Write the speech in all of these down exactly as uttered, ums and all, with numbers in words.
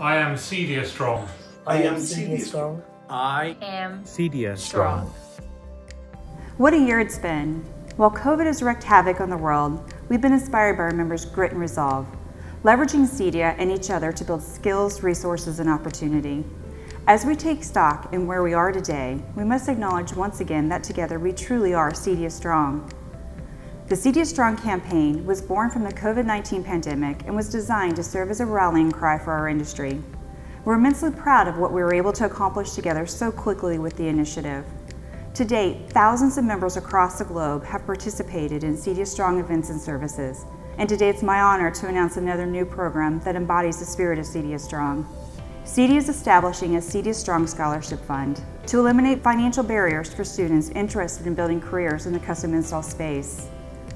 I am Cedia Strong. I am Cedia Strong. I am Cedia Strong. What a year it's been. While COVID has wreaked havoc on the world, we've been inspired by our members' grit and resolve, leveraging Cedia and each other to build skills, resources, and opportunity. As we take stock in where we are today, we must acknowledge once again that together we truly are Cedia Strong. The Cedia Strong campaign was born from the COVID nineteen pandemic and was designed to serve as a rallying cry for our industry. We're immensely proud of what we were able to accomplish together so quickly with the initiative. To date, thousands of members across the globe have participated in Cedia Strong events and services, and today it's my honor to announce another new program that embodies the spirit of Cedia Strong. Cedia is establishing a Cedia Strong Scholarship Fund to eliminate financial barriers for students interested in building careers in the custom install space.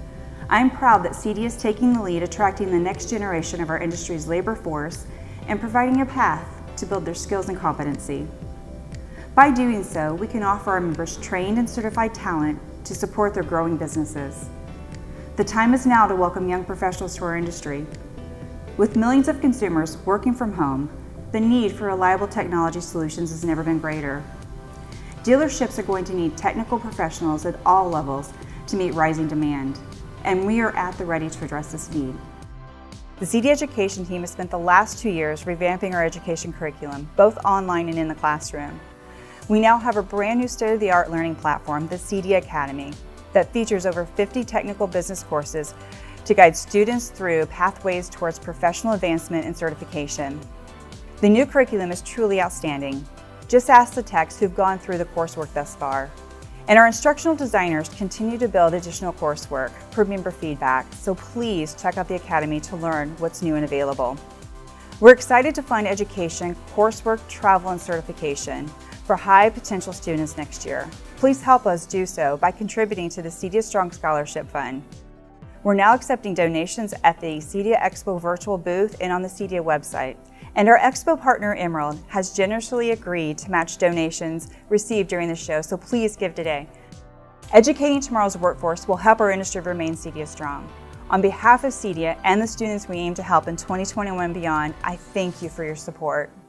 I am proud that Cedia is taking the lead, attracting the next generation of our industry's labor force and providing a path to build their skills and competency. By doing so, we can offer our members trained and certified talent to support their growing businesses. The time is now to welcome young professionals to our industry. With millions of consumers working from home, the need for reliable technology solutions has never been greater. Dealerships are going to need technical professionals at all levels to meet rising demand, and we are at the ready to address this need. The Cedia Education team has spent the last two years revamping our education curriculum, both online and in the classroom. We now have a brand new state-of-the-art learning platform, the Cedia Academy, that features over fifty technical business courses to guide students through pathways towards professional advancement and certification. The new curriculum is truly outstanding. Just ask the techs who've gone through the coursework thus far. And our instructional designers continue to build additional coursework per member feedback, so please check out the Academy to learn what's new and available. We're excited to fund education, coursework, travel, and certification for high potential students next year. Please help us do so by contributing to the Cedia Strong Scholarship Fund. We're now accepting donations at the Cedia Expo virtual booth and on the Cedia website. And our Expo partner, Emerald, has generously agreed to match donations received during the show, so please give today. Educating tomorrow's workforce will help our industry remain Cedia Strong. On behalf of Cedia and the students we aim to help in twenty twenty-one and beyond, I thank you for your support.